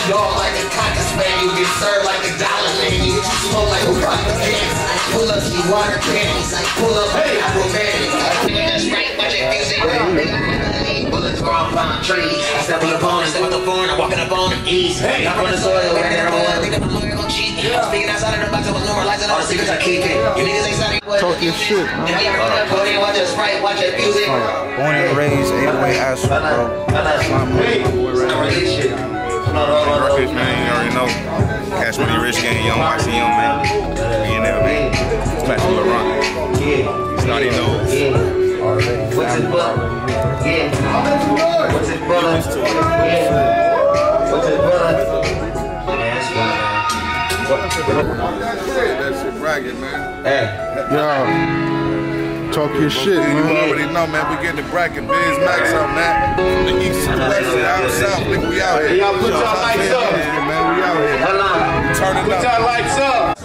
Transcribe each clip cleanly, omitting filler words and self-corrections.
Y'all like a cocker spaniel, get served like a dollar menu. Smoke like a rocket candy. Pull up some water candies. Pull up, hey, I'm romantic. Just right, watch it music. Bullets grow on palm trees. I step on the bone, I step on the phone, I'm walking up on the east. I'm from the soil, and then I'm on. I think I'm a lawyer, I'm cheap. Speaking outside of the box, I was normalizing all the secrets I keep it. You niggas ain't starting. Talking shit, man. Watch it sprite, watch it music. Born and raised, 808 Ashford, bro. That's my Records, man, you already know. Cash Money, Rich Gang, Young Waxy, Young Man. We in there, man. Special LeBron. SNOTTY knows. What's his butt? Yeah. What's his brother? Yeah. What's his brother? That shit bragging, man. Hey. Yo, talk your shit, man. You already know, man. We getting the bracket. Biz Max up, man. From the east to the west to the out south. Nigga, we out here. Y'all put y'all lights up. Man, we out here. Turning up. Put y'all lights up.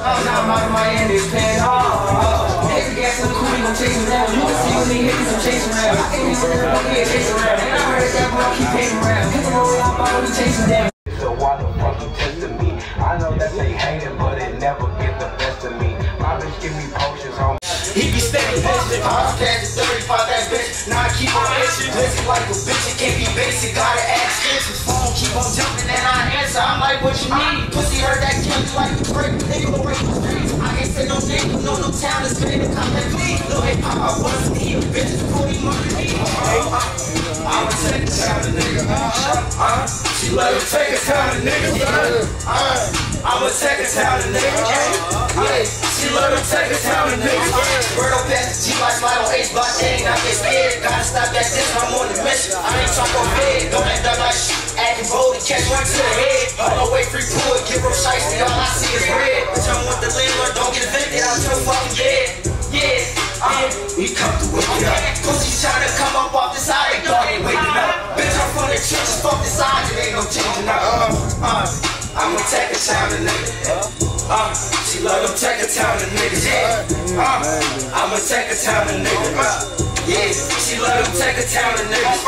So why the fuck you testing me? I know that they hating, but it never get the best of me. My bitch give me potions on. He be steady bitch. I'm catching 35 that bitch. Now I keep on itching. Listen like a bitch, it can't be basic. Gotta ask questions. Phone keep on jumping and I answer. I'm like, what you mean? Pussy heard that kill you like a break. Nigga will break the streets. I ain't said no name, no town is ready to come at me. Little hip hop, I was me. Bitches pulling money. I'ma take a time to nigga. She let him take a time to nigga. I'ma take a time to nigga. Yeah, she let him take a time to nigga. Word up at the G like slide on H block, they ain't not get scared. Gotta stop that diss, I'm on the mission. I ain't talk on head, don't act up like shit. Acting bold and catch one to the head. All the way free pool, give her shiesty, all I see is red. Bitch, I'm with the landlord, don't get evicted out your fucking bed. Yeah. We come through with it up. Pussy trying to come up off the side, they thought they waking up. Bitch, I'm from the trenches, fuck the sides, it ain't no changing up. I'ma take a time to niggas. She love them take a time to niggas. Yeah. I'ma take a time to niggas. Yeah. She love them take a time to niggas.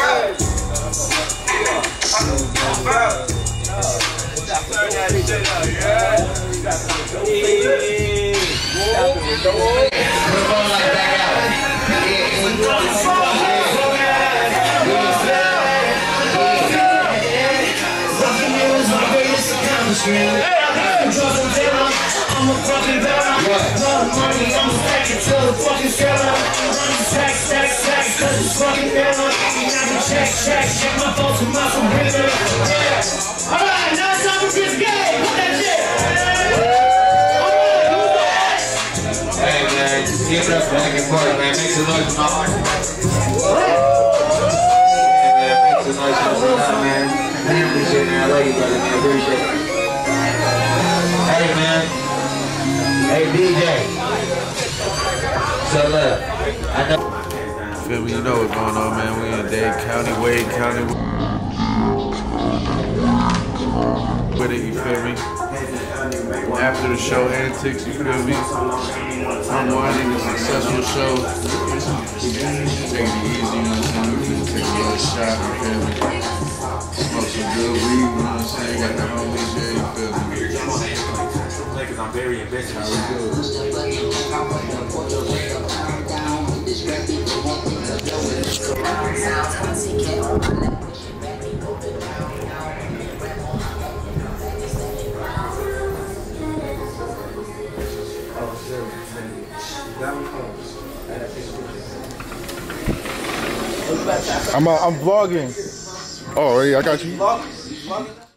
Turn that shit up, yeah. I'm a fucking better. Money, I'm stacking till the fucking seller. Stack, cause it's fucking better. Check my folks and my computer. Yeah. Alright, now it's time for this game. Put that shit. Alright, who's that? Hey man, give it up for Hack and Party, man. Make some noise for my heart. Yeah, man, make some noise for my heart, man. I appreciate it, man. I love you, brother, man. I appreciate it. Hey man, hey DJ, so look, I know. Feel me? You know what's going on, man. We in Dade County, Wade County. With it, you feel me? After the show antics, you feel me? Unwinding a successful show. Take it easy, you know what I'm saying? Take a little shot, you feel me? Smoke some good weed, you know what I'm saying? Got the homies there, you feel me? Because I'm very ambitious. How we do I'm vlogging. Oh, yeah, I got you.